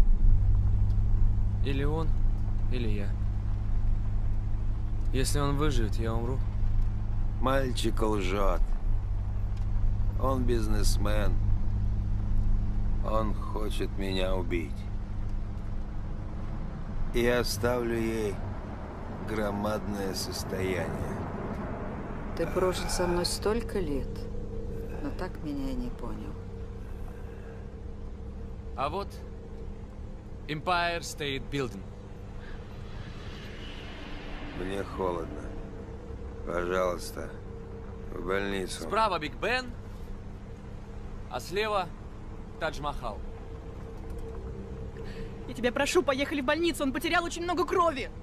Или он, или я. Если он выживет, я умру. Мальчик лжет. Он бизнесмен. Он хочет меня убить. И я оставлю ей громадное состояние. Ты прожил со мной столько лет, но так меня и не понял. А вот Empire State Building. Мне холодно. Пожалуйста, в больницу. Справа Биг Бен, а слева Тадж-Махал. Я тебя прошу, поехали в больницу, он потерял очень много крови.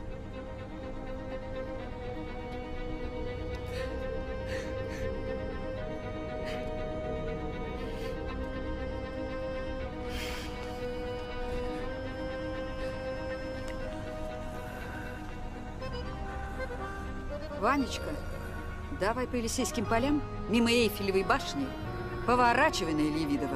Ванечка, давай по Елисейским полям, мимо Эйфелевой башни, поворачивай на Ильевидово.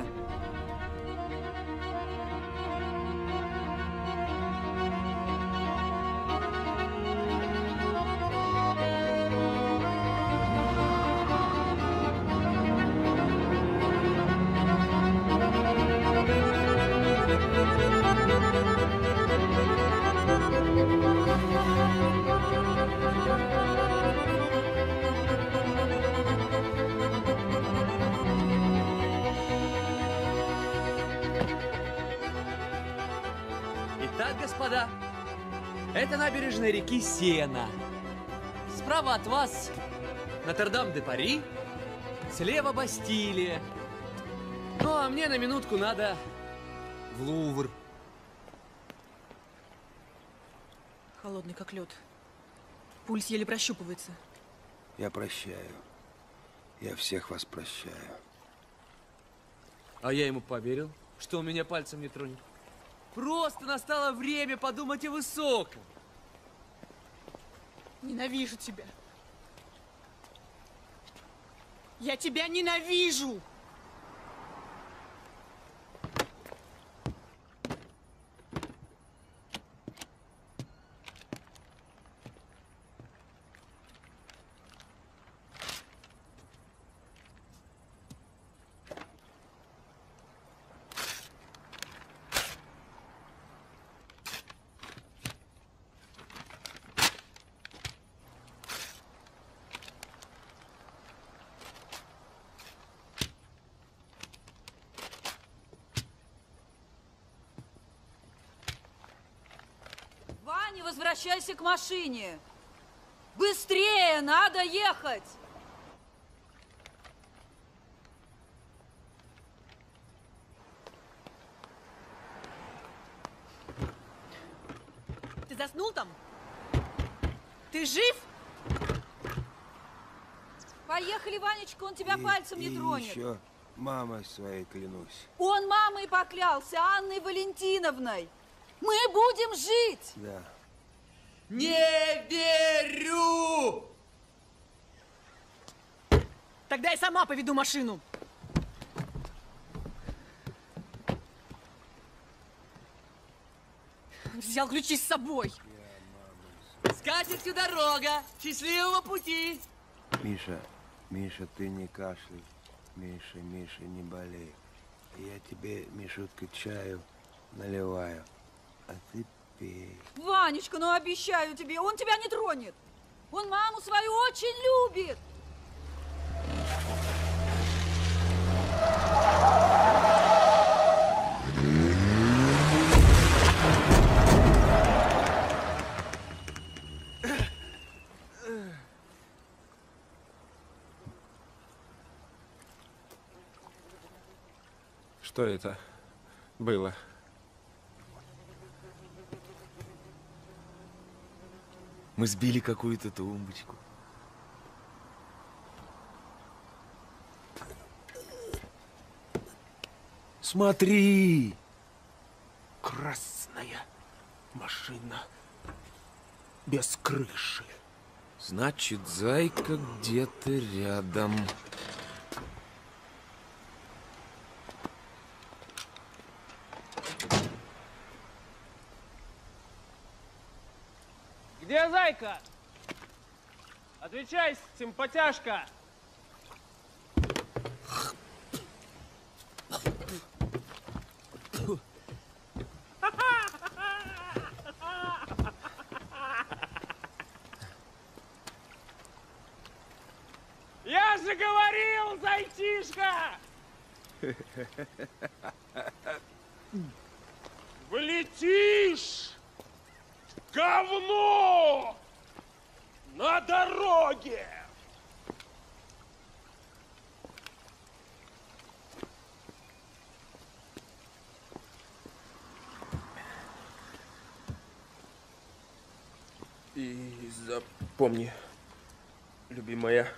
Итак, господа, это набережная реки Сена. Справа от вас Нотр-Дам-де-Пари, слева Бастилия. Ну, а мне на минутку надо в Лувр. Холодный как лед. Пульс еле прощупывается. Я прощаю. Я всех вас прощаю. А я ему поверил, что он меня пальцем не тронет. Просто настало время подумать о высоком. Ненавижу тебя. Я тебя ненавижу! Ваня, возвращайся к машине. Быстрее, надо ехать. Ты заснул там? Ты жив? Поехали, Ванечка, он тебя И- пальцем не и тронет. еще мамой своей клянусь. Он мамой поклялся, Анной Валентиновной. Мы будем жить! Да. Не верю! Тогда я сама поведу машину. Взял ключи с собой. С катертью дорога! Счастливого пути! Миша, Миша, ты не кашляй. Миша, Миша, не болей. Я тебе, Мишутка, чаю наливаю, а ты пей. Ванечка, ну обещаю тебе, он тебя не тронет. Он маму свою очень любит. Что это было? Мы сбили какую-то тумбочку. Смотри! Красная машина без крыши. Значит, зайка где-то рядом. Где зайка? Отвечай, симпатяшка! Я же говорил, зайчишка! Влетишь! Говно! На дороге! И запомни, любимая,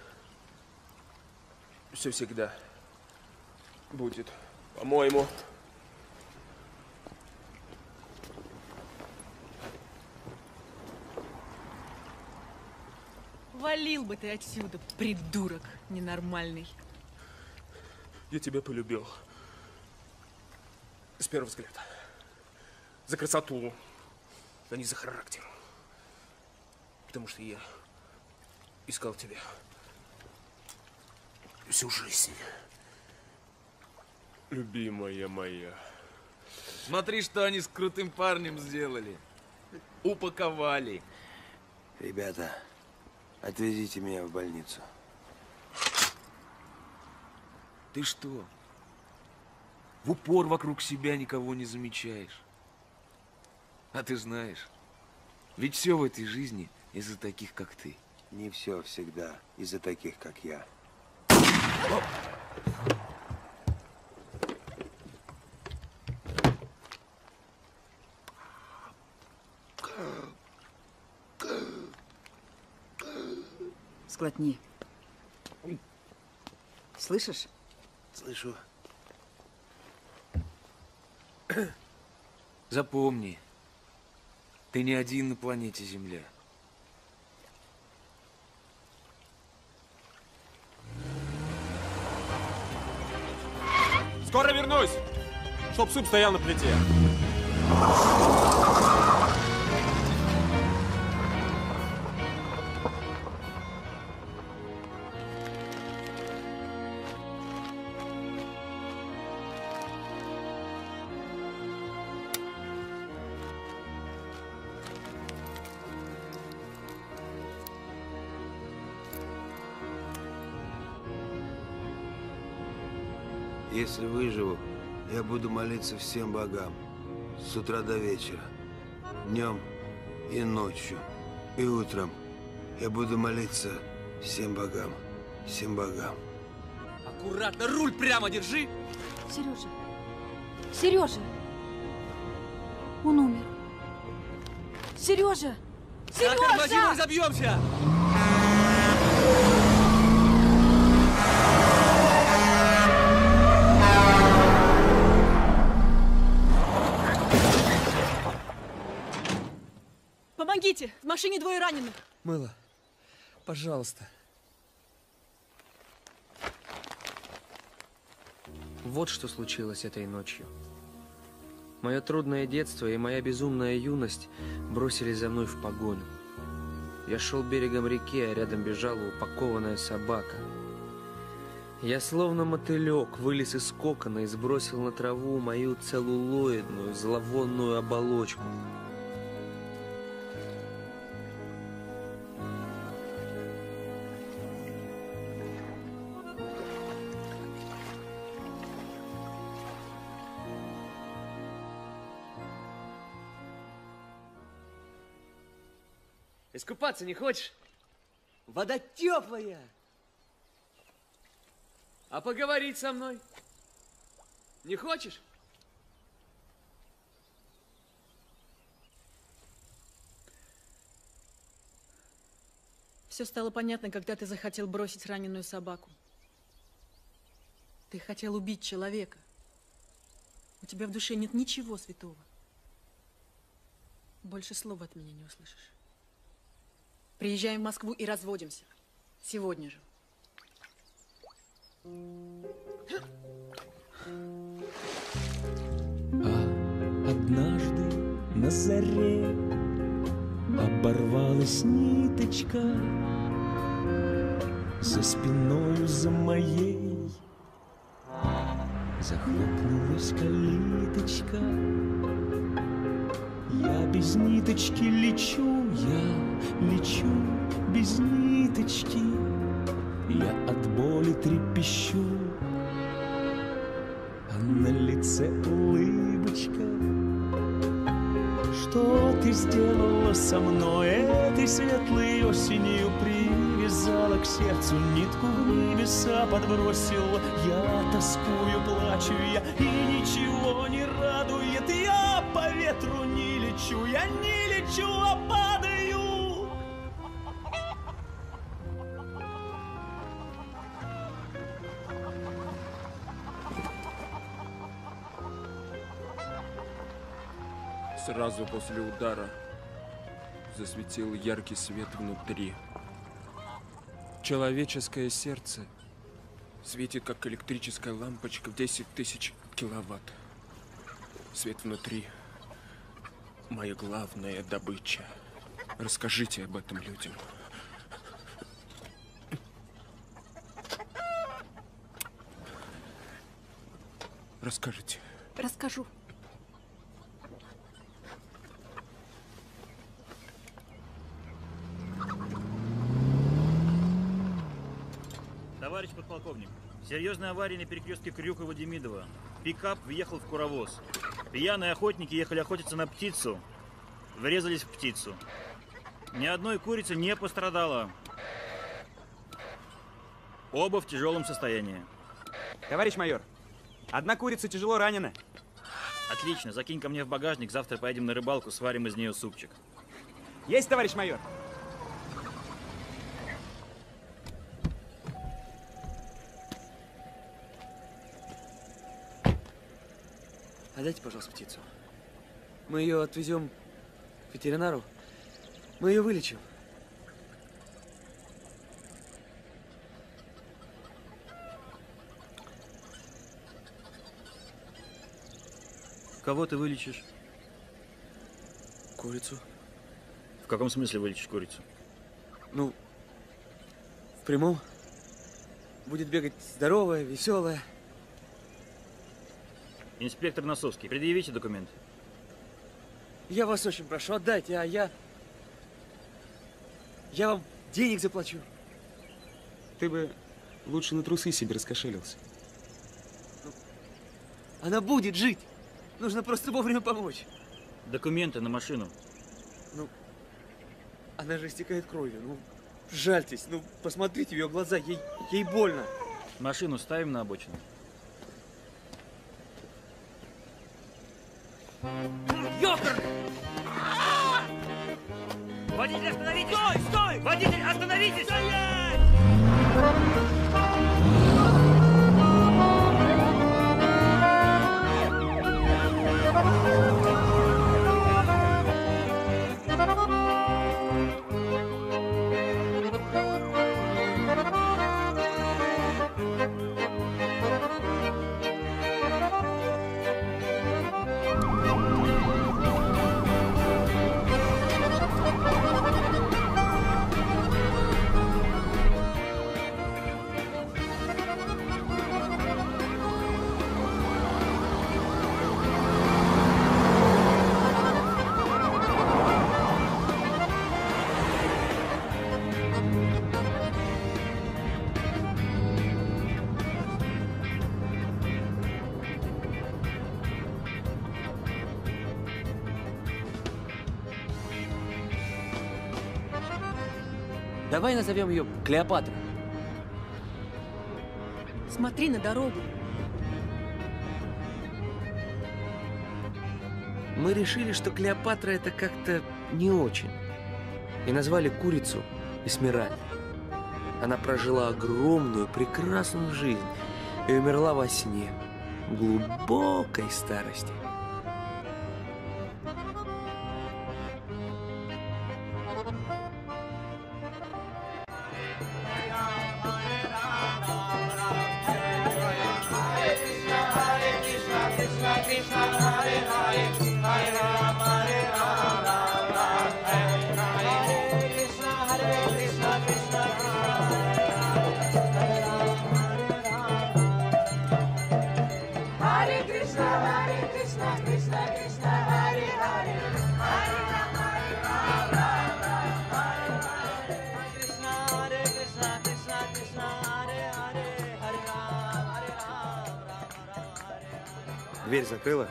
все всегда будет, по-моему. Валил бы ты отсюда, придурок ненормальный. Я тебя полюбил. С первого взгляда. За красоту, а не за характер. Потому что я искал тебя всю жизнь. Любимая моя. Смотри, что они с крутым парнем сделали. Упаковали. Ребята, отвезите меня в больницу. Ты что? В упор вокруг себя никого не замечаешь. А ты знаешь, ведь все в этой жизни из-за таких, как ты. Не все всегда из-за таких, как я. Сглотни. Слышишь? Слышу. Запомни, ты не один на планете Земля. Скоро вернусь, чтоб суп стоял на плите. Если выживу, я буду молиться всем богам. С утра до вечера. Днем и ночью. И утром. Я буду молиться всем богам. Всем богам. Аккуратно, руль прямо держи! Сережа, Сережа, он умер. Сережа, Так, тормозим и Сережа! забьемся! Помогите! В машине двое раненых. Мыло, пожалуйста. Вот что случилось этой ночью. Мое трудное детство и моя безумная юность бросились за мной в погоню. Я шел берегом реки, а рядом бежала упакованная собака. Я словно мотылек вылез из кокона и сбросил на траву мою целлулоидную, зловонную оболочку. Искупаться не хочешь? Вода теплая. А поговорить со мной? Не хочешь? Все стало понятно, когда ты захотел бросить раненую собаку. Ты хотел убить человека. У тебя в душе нет ничего святого. Больше слова от меня не услышишь. Приезжаем в Москву и разводимся. Сегодня же. А однажды на заре оборвалась ниточка за спиною за моей, захлопнулась калиточка. Я без ниточки лечу, я лечу без ниточки. Я от боли трепещу, а на лице улыбочка. Что ты сделала со мной этой светлой осенью? Привязала к сердцу нитку, в небеса подбросила. Я тоскую, плачу я, и ничего не радует. Я по ветру не лечу, я не лечу, а падаю. Сразу после удара засветил яркий свет внутри. Человеческое сердце светит, как электрическая лампочка в десять тысяч киловатт. Свет внутри — моя главная добыча. Расскажите об этом людям. Расскажите. Расскажу. Товарищ подполковник, серьезная авария на перекрестке Крюкова-Демидова. Пикап въехал в куровоз. Пьяные охотники ехали охотиться на птицу. Врезались в птицу. Ни одной курицы не пострадало. Оба в тяжелом состоянии. Товарищ майор, одна курица тяжело ранена. Отлично, закинь ко мне в багажник, завтра поедем на рыбалку, сварим из нее супчик. Есть, товарищ майор. Отдайте, пожалуйста, птицу. Мы ее отвезем к ветеринару. Мы ее вылечим. Кого ты вылечишь? Курицу. В каком смысле вылечишь курицу? Ну, в прямом. Будет бегать здоровая, веселая. Инспектор Носовский, предъявите документы. Я вас очень прошу, отдайте, а я... Я вам денег заплачу. Ты бы лучше на трусы себе раскошелился. Ну, она будет жить. Нужно просто вовремя помочь. Документы на машину. Ну, она же истекает кровью. Ну, жальтесь, ну, посмотрите в ее глаза, ей, ей больно. Машину ставим на обочину. Ёкар! Водитель, остановитесь! Стой, стой! Водитель, остановитесь! Стоять! Давай назовем ее Клеопатра. Смотри на дорогу. Мы решили, что Клеопатра это как-то не очень. И назвали курицу Эсмеральда. Она прожила огромную, прекрасную жизнь и умерла во сне, в глубокой старости. Дверь закрыла?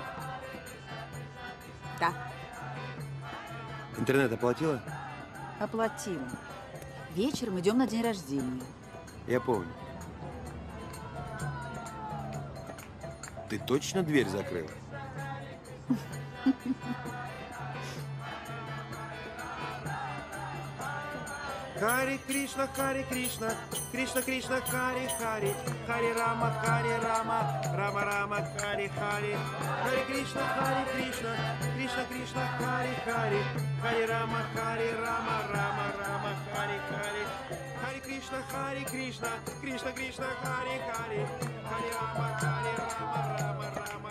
Да. Интернет оплатила? Оплатила. Вечером идем на день рождения. Я помню. Ты точно дверь закрыла? Хари Кришна, Хари Кришна, Кришна Кришна, Хари Хари, Хари Рама, Хари Рама, Рама Рама, Хари Хари, Хари Кришна, Хари Кришна, Кришна Кришна, Хари Хари, Хари Рама, Хари Рама, Рама Рама, Хари Хари, Хари Кришна, Хари Кришна, Кришна Кришна, Хари Хари, Хари Рама, Хари Рама, Рама Рама.